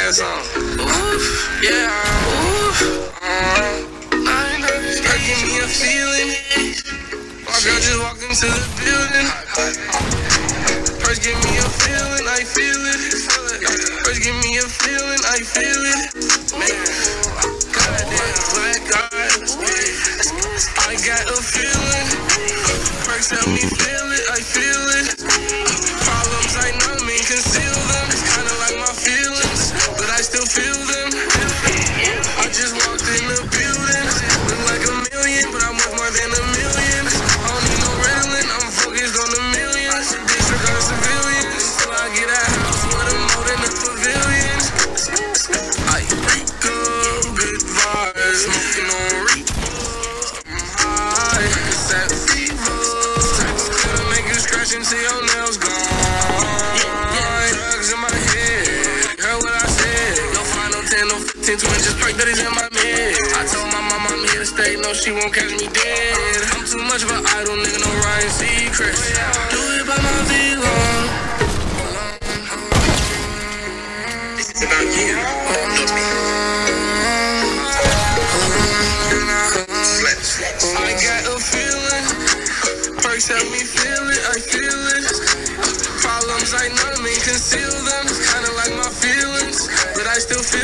ass on. Ooh, yeah. Ooh, start giving me a feeling. My girl just walked into the building. First give me a feeling, I feel it. First give me a feeling, I feel it. Man, goddamn black eyes. I got a feeling. First help me feel it, I feel it. Problems I numb and conceal them. It's kinda like my feelings, but I still feel them. I just walked in the building. Look like a million, but I'm worth more than a million. I don't need no Ritalin, I'm focused on the millions. Disregard civilians till I get a house with a moat in the pavilion. I reek up good vibes, smoking on Reaper. I'm high, it's that fever. Gonna make you scratch until your nails gone. Drugs in my head, heard what I said. No final 10, no 15, 20, just perk that is in my head. I told my mama I'm here to stay, no she won't catch me dead. I'm too much of an idol, nigga, no Ryan Seacrest. Do it by my V-Long. It's about you. I got a feeling. Perks help me feel it, I feel it. Problems I numb and conceal them. It's kinda like my feelings, but I still feel